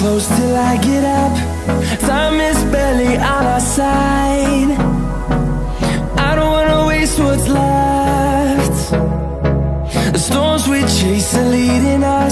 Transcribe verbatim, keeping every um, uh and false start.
close till I get up. Time is barely on our side. I don't wanna waste what's left. The storms we chase are leading us.